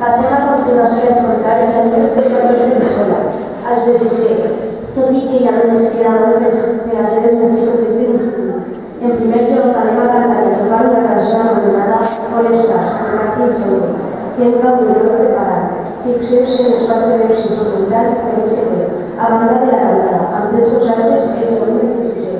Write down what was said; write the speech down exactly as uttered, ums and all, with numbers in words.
Passem a continuació a escoltar els altres professors de l'escola, els de sisè, tot i que ja no ens queda molt per a ser els mestres de l'institut. En primer lloc, anem a cantar i a tocar una cançó anomenada Foles Flars, de Martín Solís, que hem gaudit molt preparat. Fixeu-vos en les quatre veus instrumentals que veig que té, a banda de la cantada, amb tres vosaltres els alumnes de sisè.